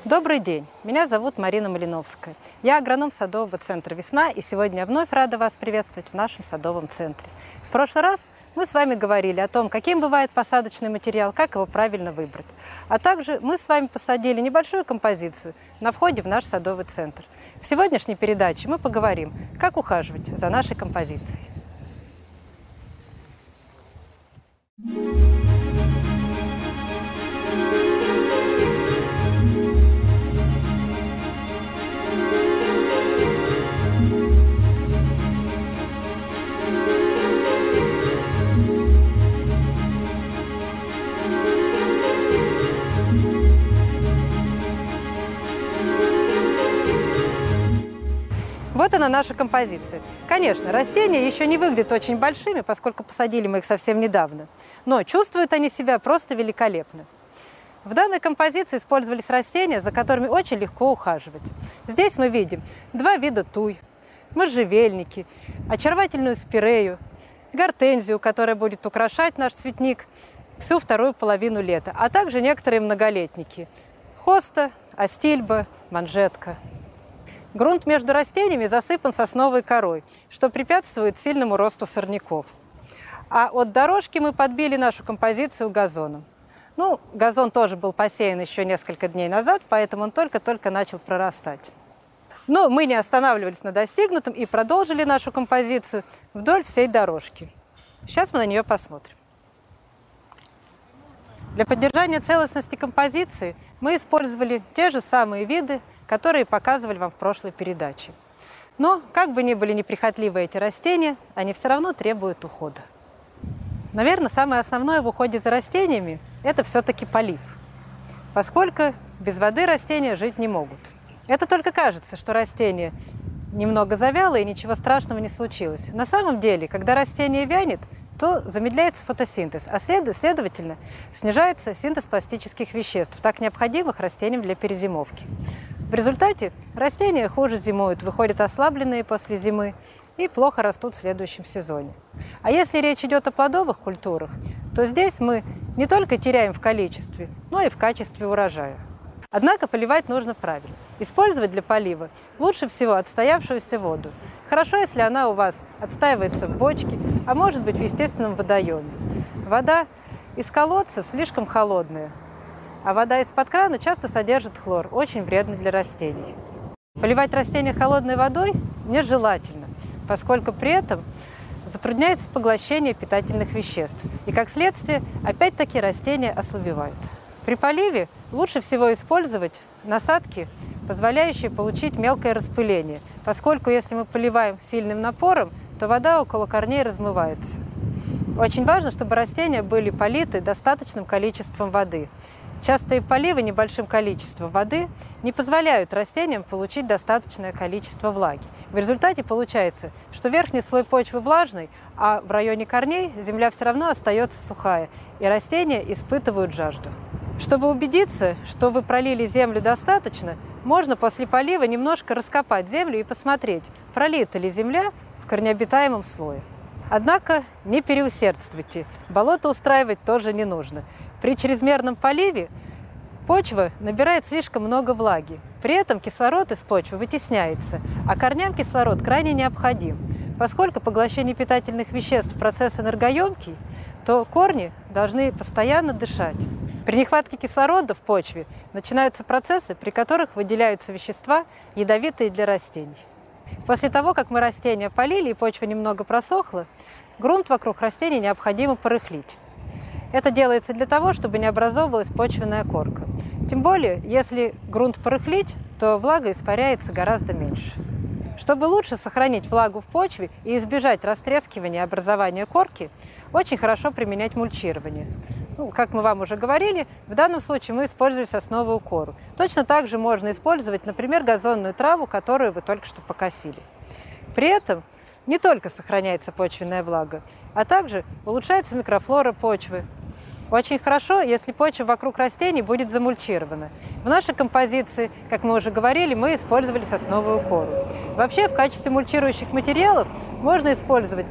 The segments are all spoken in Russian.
Добрый день, меня зовут Марина Малиновская. Я агроном садового центра «Весна», и сегодня я вновь рада вас приветствовать в нашем садовом центре. В прошлый раз мы с вами говорили о том, каким бывает посадочный материал, как его правильно выбрать. А также мы с вами посадили небольшую композицию на входе в наш садовый центр. В сегодняшней передаче мы поговорим, как ухаживать за нашей композицией. Вот она, наша композиция. Конечно, растения еще не выглядят очень большими, поскольку посадили мы их совсем недавно, но чувствуют они себя просто великолепно. В данной композиции использовались растения, за которыми очень легко ухаживать. Здесь мы видим два вида туй, можжевельники, очаровательную спирею, гортензию, которая будет украшать наш цветник всю вторую половину лета, а также некоторые многолетники – хоста, астильба, манжетка. Грунт между растениями засыпан сосновой корой, что препятствует сильному росту сорняков. А от дорожки мы подбили нашу композицию газоном. Газон тоже был посеян еще несколько дней назад, поэтому он только-только начал прорастать. Но мы не останавливались на достигнутом и продолжили нашу композицию вдоль всей дорожки. Сейчас мы на нее посмотрим. Для поддержания целостности композиции мы использовали те же самые виды, которые показывали вам в прошлой передаче. Но, как бы ни были неприхотливы эти растения, они все равно требуют ухода. Наверное, самое основное в уходе за растениями – это все-таки полив, поскольку без воды растения жить не могут. Это только кажется, что растение немного завяло и ничего страшного не случилось. На самом деле, когда растение вянет, то замедляется фотосинтез, а следовательно, снижается синтез пластических веществ, так необходимых растениям для перезимовки. В результате растения хуже зимуют, выходят ослабленные после зимы и плохо растут в следующем сезоне. А если речь идет о плодовых культурах, то здесь мы не только теряем в количестве, но и в качестве урожая. Однако поливать нужно правильно. Использовать для полива лучше всего отстоявшуюся воду. Хорошо, если она у вас отстаивается в бочке, а может быть в естественном водоеме. Вода из колодца слишком холодная, а вода из-под крана часто содержит хлор, очень вредный для растений. Поливать растения холодной водой нежелательно, поскольку при этом затрудняется поглощение питательных веществ. И как следствие, опять-таки растения ослабевают. При поливе лучше всего использовать насадки, позволяющие получить мелкое распыление, поскольку если мы поливаем сильным напором, то вода около корней размывается. Очень важно, чтобы растения были политы достаточным количеством воды. Частые поливы небольшим количеством воды не позволяют растениям получить достаточное количество влаги. В результате получается, что верхний слой почвы влажный, а в районе корней земля все равно остается сухая, и растения испытывают жажду. Чтобы убедиться, что вы пролили землю достаточно, можно после полива немножко раскопать землю и посмотреть, пролита ли земля в корнеобитаемом слое. Однако не переусердствуйте, болото устраивать тоже не нужно. При чрезмерном поливе почва набирает слишком много влаги. При этом кислород из почвы вытесняется, а корням кислород крайне необходим. Поскольку поглощение питательных веществ – процесс энергоемкий, то корни должны постоянно дышать. При нехватке кислорода в почве начинаются процессы, при которых выделяются вещества, ядовитые для растений. После того, как мы растения полили и почва немного просохла, грунт вокруг растений необходимо порыхлить. Это делается для того, чтобы не образовывалась почвенная корка. Тем более, если грунт порыхлить, то влага испаряется гораздо меньше. Чтобы лучше сохранить влагу в почве и избежать растрескивания и образования корки, очень хорошо применять мульчирование. Как мы вам уже говорили, в данном случае мы используем сосновую кору. Точно так же можно использовать, например, газонную траву, которую вы только что покосили. При этом не только сохраняется почвенная влага, а также улучшается микрофлора почвы. Очень хорошо, если почва вокруг растений будет замульчирована. В нашей композиции, как мы уже говорили, мы использовали сосновую кору. Вообще, в качестве мульчирующих материалов можно использовать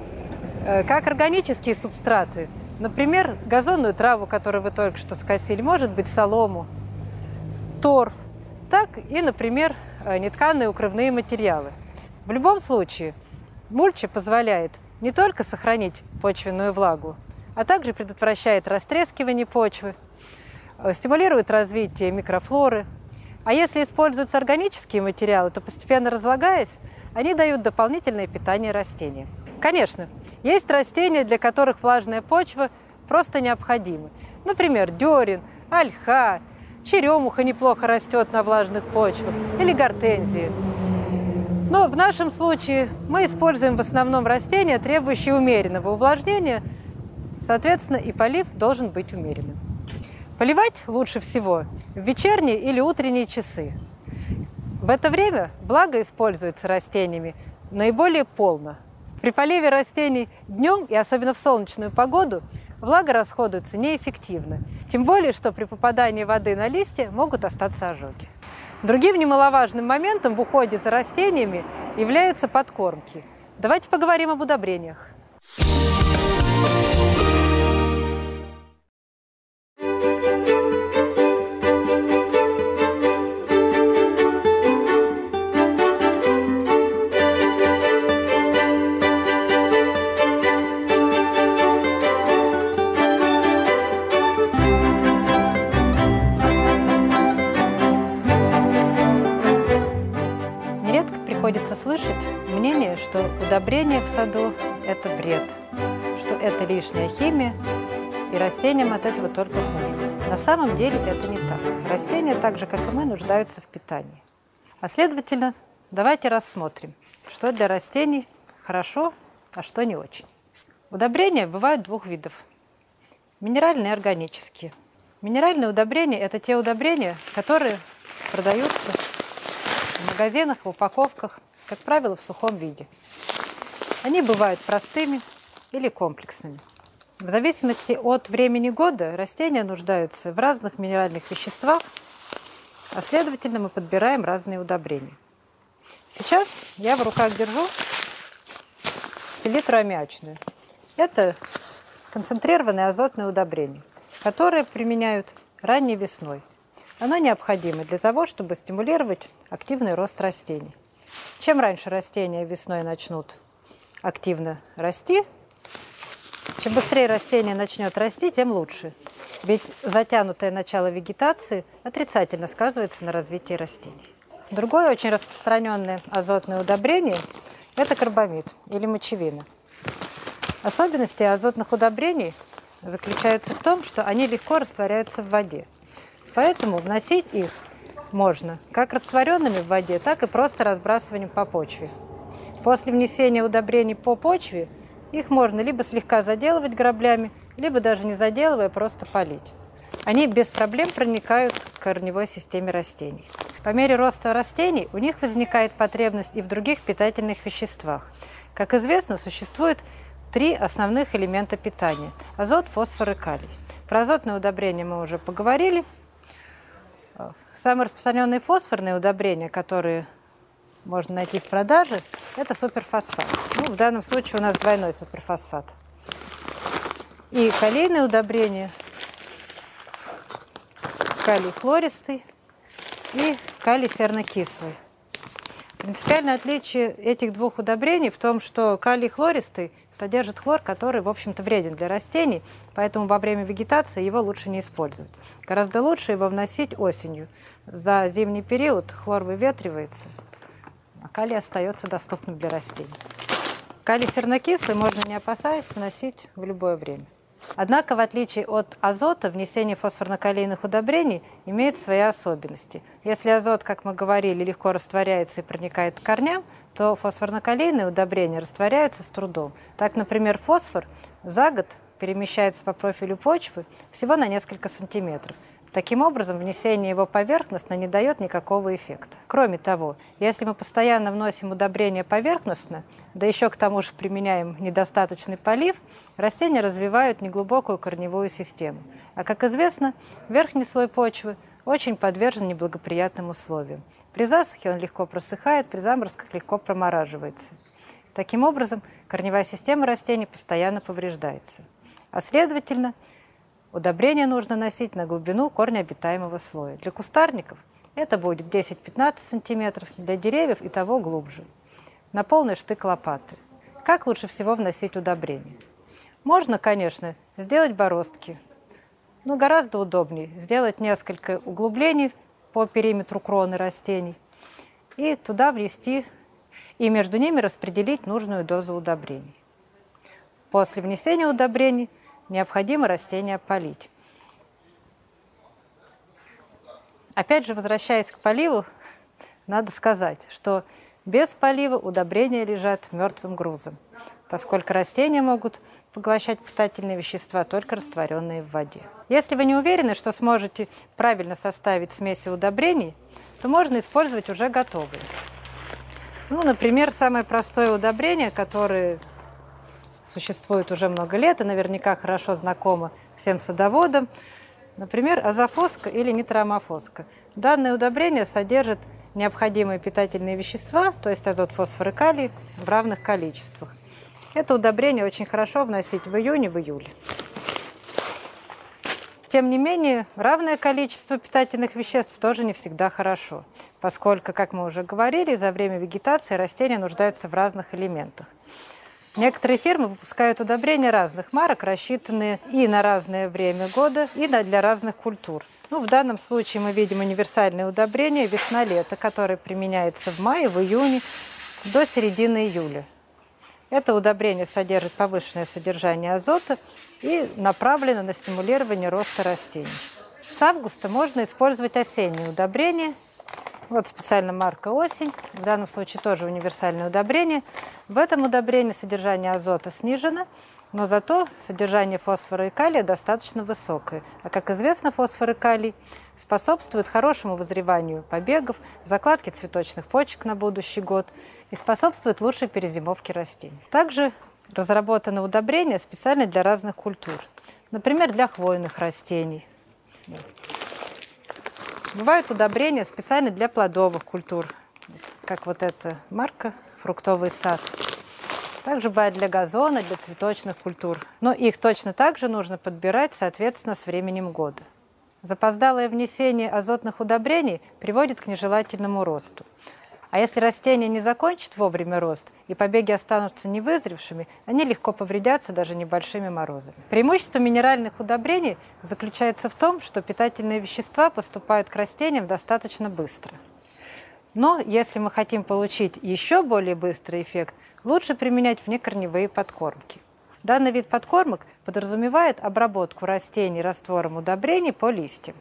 как органические субстраты, например, газонную траву, которую вы только что скосили, может быть, солому. торф, так и, например, нетканые укрывные материалы. В любом случае, мульча позволяет не только сохранить почвенную влагу, а также предотвращает растрескивание почвы, стимулирует развитие микрофлоры. А если используются органические материалы, то постепенно разлагаясь, они дают дополнительное питание растениям. Конечно, есть растения, для которых влажная почва просто необходима. Например, дерен, ольха, черемуха неплохо растет на влажных почвах или гортензии. Но в нашем случае мы используем в основном растения, требующие умеренного увлажнения, соответственно, и полив должен быть умеренным. Поливать лучше всего в вечерние или утренние часы. В это время влага используется растениями наиболее полно. При поливе растений днем и особенно в солнечную погоду влага расходуется неэффективно. Тем более, что при попадании воды на листья могут остаться ожоги. Другим немаловажным моментом в уходе за растениями являются подкормки. Давайте поговорим об удобрениях. Приходится слышать мнение, что удобрение в саду – это бред, что это лишняя химия, и растениям от этого только хуже. На самом деле это не так. Растения, так же, как и мы, нуждаются в питании. А следовательно, давайте рассмотрим, что для растений хорошо, а что не очень. Удобрения бывают двух видов – минеральные и органические. Минеральные удобрения – это те удобрения, которые продаются в магазинах, в упаковках, как правило, в сухом виде. Они бывают простыми или комплексными. В зависимости от времени года растения нуждаются в разных минеральных веществах, а следовательно, мы подбираем разные удобрения. Сейчас я в руках держу селитру аммиачную. Это концентрированное азотное удобрение, которое применяют ранней весной. Оно необходимо для того, чтобы стимулировать активный рост растений. Чем раньше растения весной начнут активно расти, чем быстрее растение начнет расти, тем лучше. Ведь затянутое начало вегетации отрицательно сказывается на развитии растений. Другое очень распространенное азотное удобрение – это карбамид или мочевина. Особенности азотных удобрений заключаются в том, что они легко растворяются в воде. Поэтому вносить их можно как растворенными в воде, так и просто разбрасыванием по почве. После внесения удобрений по почве их можно либо слегка заделывать граблями, либо даже не заделывая, просто полить. Они без проблем проникают к корневой системе растений. По мере роста растений у них возникает потребность и в других питательных веществах. Как известно, существует 3 основных элемента питания – азот, фосфор и калий. Про азотные удобрения мы уже поговорили. Самые распространенные фосфорные удобрения, которые можно найти в продаже, это суперфосфат. В данном случае у нас двойной суперфосфат. И калийные удобрения, калий хлористый и калий сернокислый. Принципиальное отличие этих двух удобрений в том, что калий хлористый содержит хлор, который, в общем-то, вреден для растений, поэтому во время вегетации его лучше не использовать. Гораздо лучше его вносить осенью. За зимний период хлор выветривается, а калий остается доступным для растений. Калий сернокислый можно, не опасаясь, вносить в любое время. Однако, в отличие от азота, внесение фосфорно-калийных удобрений имеет свои особенности. Если азот, как мы говорили, легко растворяется и проникает к корням, то фосфорно-калийные удобрения растворяются с трудом. Так, например, фосфор за год перемещается по профилю почвы всего на несколько сантиметров. Таким образом, внесение его поверхностно не дает никакого эффекта. Кроме того, если мы постоянно вносим удобрения поверхностно, да еще к тому же применяем недостаточный полив, растения развивают неглубокую корневую систему. А как известно, верхний слой почвы очень подвержен неблагоприятным условиям. При засухе он легко просыхает, при заморозках легко промораживается. Таким образом, корневая система растений постоянно повреждается. А следовательно, Удобрение нужно носить на глубину корнеобитаемого слоя. Для кустарников это будет 10-15 см, для деревьев и того глубже. На полный штык лопаты. Как лучше всего вносить удобрение? Можно, конечно, сделать бороздки, но гораздо удобнее сделать несколько углублений по периметру кроны растений и туда внести, и между ними распределить нужную дозу удобрений. После внесения удобрений необходимо растения полить. Опять же, возвращаясь к поливу, надо сказать, что без полива удобрения лежат мертвым грузом, поскольку растения могут поглощать питательные вещества, только растворенные в воде. Если вы не уверены, что сможете правильно составить смеси удобрений, то можно использовать уже готовые. Например, самое простое удобрение, которое существует уже много лет и наверняка хорошо знакомо всем садоводам, например, азофоска или нитроамофоска. Данное удобрение содержит необходимые питательные вещества, то есть азот, фосфор и калий, в равных количествах. Это удобрение очень хорошо вносить в июне, в июле. Тем не менее, равное количество питательных веществ тоже не всегда хорошо, поскольку, как мы уже говорили, за время вегетации растения нуждаются в разных элементах. Некоторые фирмы выпускают удобрения разных марок, рассчитанные и на разное время года, и для разных культур. В данном случае мы видим универсальное удобрение весна-лето, которое применяется в мае, в июне до середины июля. Это удобрение содержит повышенное содержание азота и направлено на стимулирование роста растений. С августа можно использовать осенние удобрения. Вот специально марка «Осень», в данном случае тоже универсальное удобрение. В этом удобрении содержание азота снижено, но зато содержание фосфора и калия достаточно высокое. А как известно, фосфор и калий способствуют хорошему вызреванию побегов, закладке цветочных почек на будущий год и способствуют лучшей перезимовке растений. Также разработаны удобрения специально для разных культур, например, для хвойных растений. Бывают удобрения специально для плодовых культур, как вот эта марка «Фруктовый сад». Также бывает для газона, для цветочных культур. Но их точно так же нужно подбирать, соответственно, с временем года. Запоздалое внесение азотных удобрений приводит к нежелательному росту. А если растение не закончит вовремя рост и побеги останутся невызревшими, они легко повредятся даже небольшими морозами. Преимущество минеральных удобрений заключается в том, что питательные вещества поступают к растениям достаточно быстро. Но если мы хотим получить еще более быстрый эффект, лучше применять внекорневые подкормки. Данный вид подкормок подразумевает обработку растений раствором удобрений по листьям.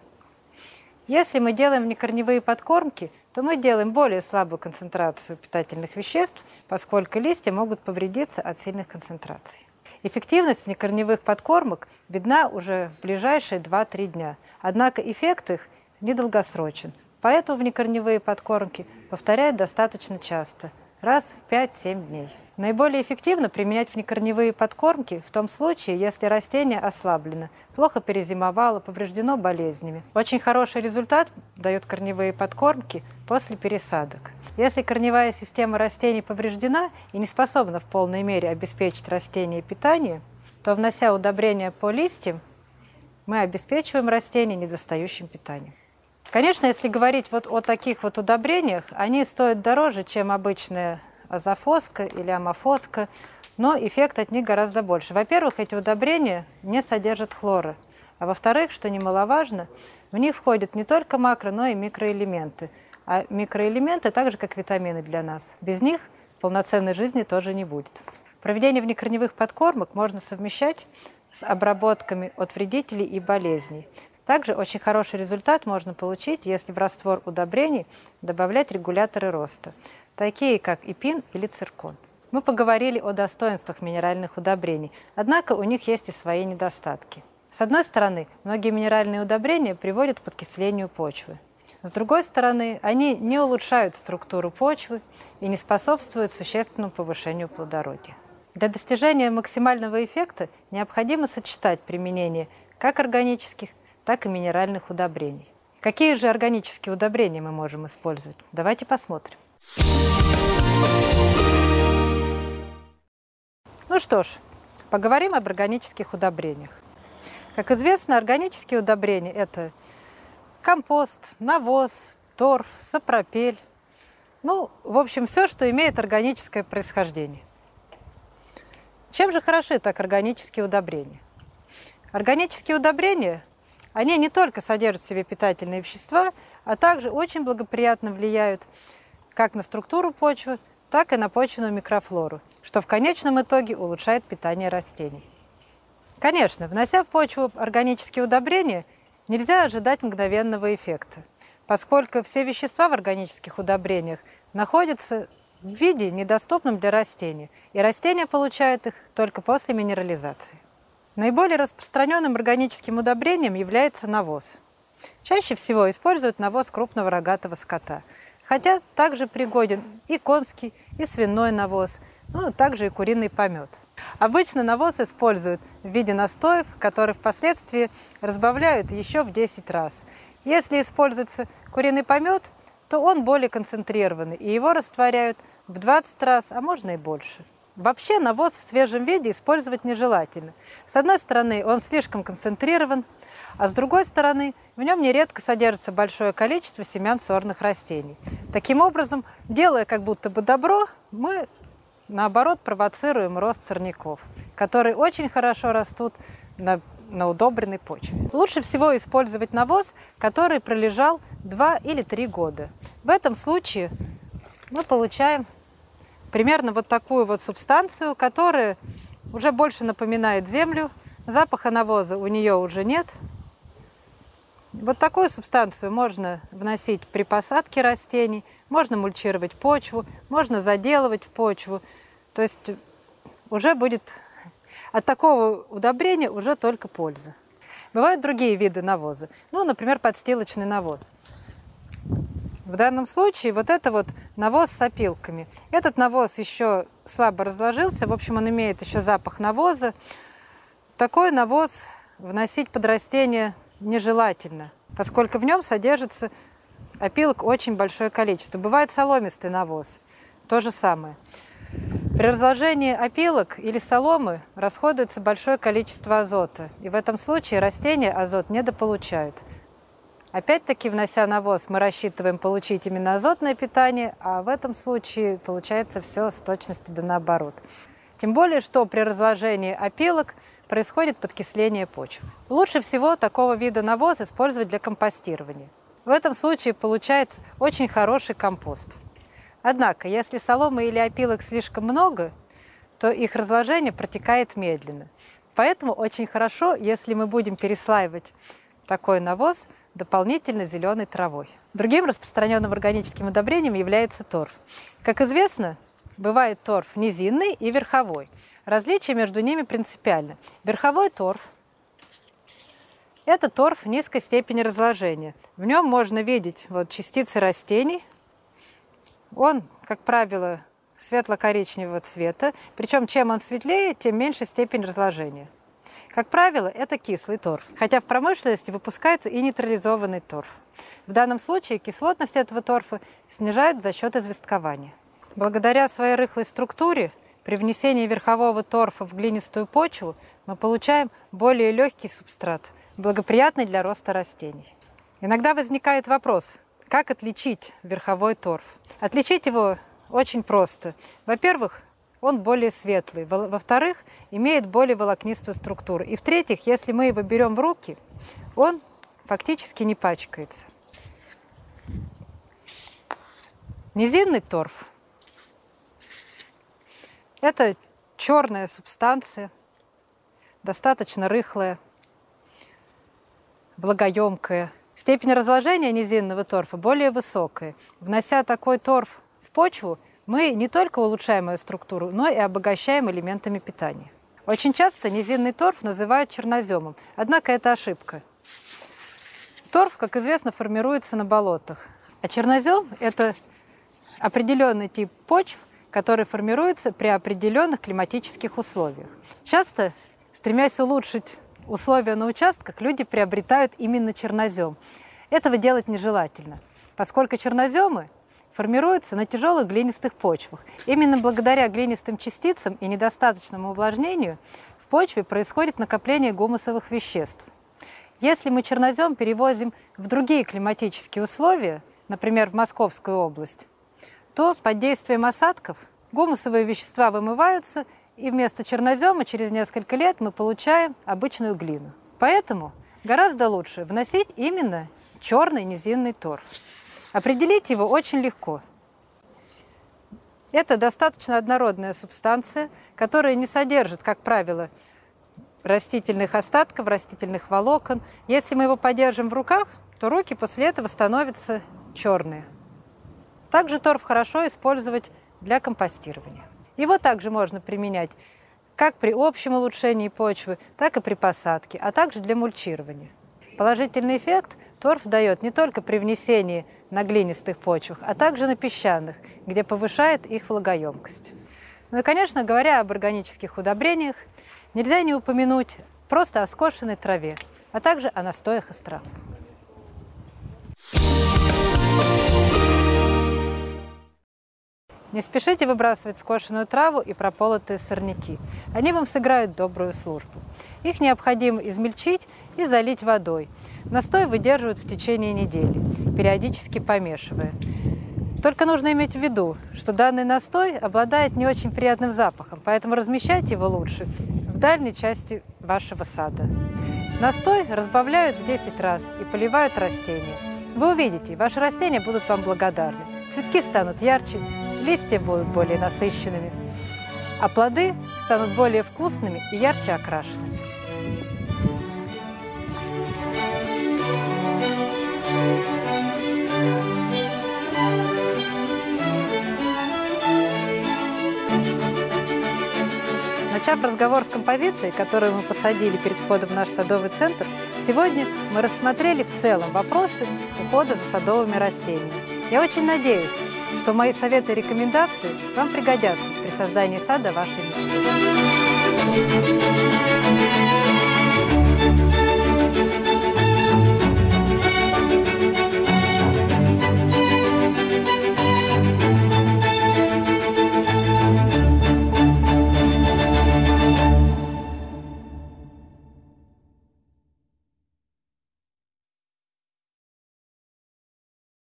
Если мы делаем внекорневые подкормки, то мы делаем более слабую концентрацию питательных веществ, поскольку листья могут повредиться от сильных концентраций. Эффективность внекорневых подкормок видна уже в ближайшие 2-3 дня, однако эффект их недолгосрочен. Поэтому внекорневые подкормки повторяют достаточно часто, раз в 5-7 дней. Наиболее эффективно применять внекорневые подкормки в том случае, если растение ослаблено, плохо перезимовало, повреждено болезнями. Очень хороший результат дают корневые подкормки после пересадок. Если корневая система растений повреждена и не способна в полной мере обеспечить растение питанием, то, внося удобрения по листьям, мы обеспечиваем растение недостающим питанием. Конечно, если говорить о таких удобрениях, они стоят дороже, чем обычная азофоска или амофоска, но эффект от них гораздо больше. Во-первых, эти удобрения не содержат хлора, а во-вторых, что немаловажно, в них входят не только макро, но и микроэлементы. А микроэлементы так же, как витамины для нас. Без них полноценной жизни тоже не будет. Проведение внекорневых подкормок можно совмещать с обработками от вредителей и болезней. Также очень хороший результат можно получить, если в раствор удобрений добавлять регуляторы роста, такие как эпин или циркон. Мы поговорили о достоинствах минеральных удобрений, однако у них есть и свои недостатки. С одной стороны, многие минеральные удобрения приводят к подкислению почвы. С другой стороны, они не улучшают структуру почвы и не способствуют существенному повышению плодородия. Для достижения максимального эффекта необходимо сочетать применение как органических, так и минеральных удобрений. Какие же органические удобрения мы можем использовать? Давайте посмотрим. Ну что ж, поговорим об органических удобрениях. Как известно, органические удобрения – это компост, навоз, торф, сапропель. Ну, в общем, все, что имеет органическое происхождение. Чем же хороши так органические удобрения? Органические удобрения, они не только содержат в себе питательные вещества, а также очень благоприятно влияют как на структуру почвы, так и на почвенную микрофлору, что в конечном итоге улучшает питание растений. Конечно, внося в почву органические удобрения, нельзя ожидать мгновенного эффекта, поскольку все вещества в органических удобрениях находятся в виде, недоступном для растения, и растения получают их только после минерализации. Наиболее распространенным органическим удобрением является навоз. Чаще всего используют навоз крупного рогатого скота, хотя также пригоден и конский, и свиной навоз, ну, также и куриный помет. Обычно навоз используют в виде настоев, которые впоследствии разбавляют еще в 10 раз. Если используется куриный помет, то он более концентрированный, и его растворяют в 20 раз, а можно и больше. Вообще навоз в свежем виде использовать нежелательно. С одной стороны, он слишком концентрирован, а с другой стороны, в нем нередко содержится большое количество семян сорных растений. Таким образом, делая как будто бы добро, мы, наоборот, провоцируем рост сорняков, которые очень хорошо растут на удобренной почве. Лучше всего использовать навоз, который пролежал 2 или 3 года. В этом случае мы получаем примерно вот такую вот субстанцию, которая уже больше напоминает землю, запаха навоза у нее уже нет. Вот такую субстанцию можно вносить при посадке растений, можно мульчировать почву, можно заделывать в почву. То есть уже будет от такого удобрения уже только польза. Бывают другие виды навоза, ну, например, подстилочный навоз. В данном случае вот это вот навоз с опилками. Этот навоз еще слабо разложился, в общем, он имеет еще запах навоза. Такой навоз вносить под растения нежелательно, поскольку в нем содержится опилок очень большое количество. Бывает соломистый навоз, то же самое. При разложении опилок или соломы расходуется большое количество азота, и в этом случае растения азот недополучают. Опять-таки, внося навоз, мы рассчитываем получить именно азотное питание, а в этом случае получается все с точностью да наоборот. Тем более, что при разложении опилок происходит подкисление почвы. Лучше всего такого вида навоз использовать для компостирования. В этом случае получается очень хороший компост. Однако, если соломы или опилок слишком много, то их разложение протекает медленно. Поэтому очень хорошо, если мы будем переслаивать такой навоз дополнительно зеленой травой. Другим распространенным органическим удобрением является торф. Как известно, бывает торф низинный и верховой. Различие между ними принципиально. Верховой торф – это торф низкой степени разложения. В нем можно видеть вот частицы растений. Он, как правило, светло-коричневого цвета. Причем, чем он светлее, тем меньше степень разложения. Как правило, это кислый торф, хотя в промышленности выпускается и нейтрализованный торф. В данном случае кислотность этого торфа снижают за счет известкования. Благодаря своей рыхлой структуре, при внесении верхового торфа в глинистую почву мы получаем более легкий субстрат, благоприятный для роста растений. Иногда возникает вопрос, как отличить верховой торф? Отличить его очень просто. Во-первых, он более светлый. Во-вторых, имеет более волокнистую структуру. И в-третьих, если мы его берем в руки, он фактически не пачкается. Низинный торф – это черная субстанция, достаточно рыхлая, влагоемкая. Степень разложения низинного торфа более высокая. Внося такой торф в почву, мы не только улучшаем ее структуру, но и обогащаем элементами питания. Очень часто низинный торф называют черноземом, однако это ошибка. Торф, как известно, формируется на болотах, а чернозем – это определенный тип почв, который формируется при определенных климатических условиях. Часто, стремясь улучшить условия на участках, люди приобретают именно чернозем. Этого делать нежелательно, поскольку черноземы формируются на тяжелых глинистых почвах. Именно благодаря глинистым частицам и недостаточному увлажнению в почве происходит накопление гумусовых веществ. Если мы чернозем перевозим в другие климатические условия, например, в Московскую область, то под действием осадков гумусовые вещества вымываются, и вместо чернозема через несколько лет мы получаем обычную глину. Поэтому гораздо лучше вносить именно черный низинный торф. Определить его очень легко. Это достаточно однородная субстанция, которая не содержит, как правило, растительных остатков, растительных волокон. Если мы его подержим в руках, то руки после этого становятся черные. Также торф хорошо использовать для компостирования. Его также можно применять как при общем улучшении почвы, так и при посадке, а также для мульчирования. Положительный эффект торф дает не только при внесении на глинистых почвах, а также на песчаных, где повышает их влагоемкость. Ну и, конечно, говоря об органических удобрениях, нельзя не упомянуть просто о скошенной траве, а также о настоях из трав. Не спешите выбрасывать скошенную траву и прополотые сорняки. Они вам сыграют добрую службу. Их необходимо измельчить и залить водой. Настой выдерживают в течение недели, периодически помешивая. Только нужно иметь в виду, что данный настой обладает не очень приятным запахом, поэтому размещайте его лучше в дальней части вашего сада. Настой разбавляют в 10 раз и поливают растения. Вы увидите, ваши растения будут вам благодарны. Цветки станут ярче, листья будут более насыщенными, а плоды станут более вкусными и ярче окрашенными. Начав разговор с композицией, которую мы посадили перед входом в наш садовый центр, сегодня мы рассмотрели в целом вопросы ухода за садовыми растениями. Я очень надеюсь, что мои советы и рекомендации вам пригодятся при создании сада вашей мечты.